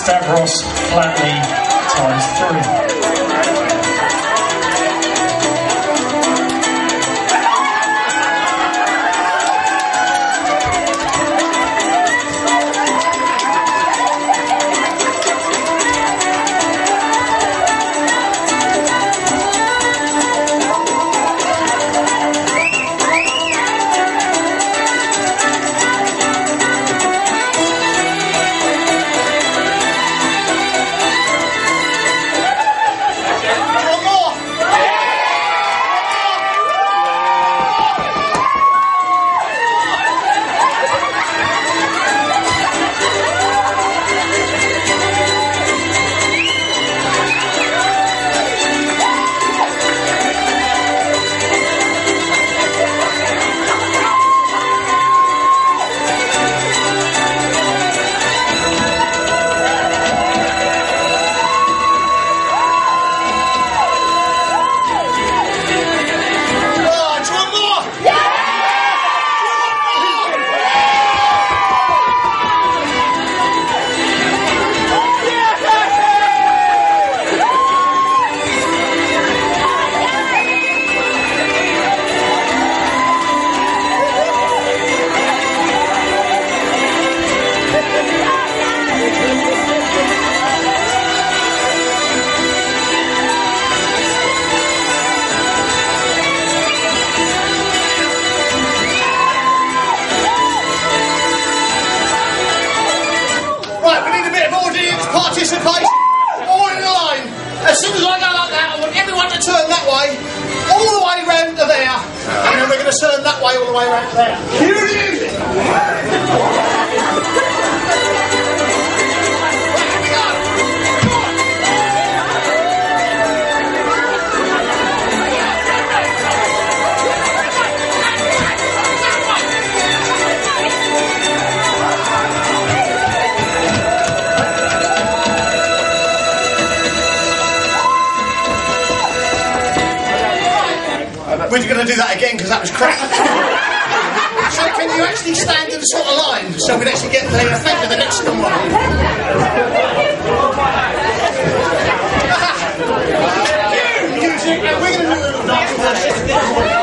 Stavros Flatley ×3. Participation, all in line. As soon as I go like that, I want everyone to turn that way, all the way round to there, and then we're going to turn that way all the way round to there. Cue the music. We're going to do that again because that was crap. So can you actually stand in a sort of line so we'd actually get the effect of the next one? Music, and we're going to do a little dance.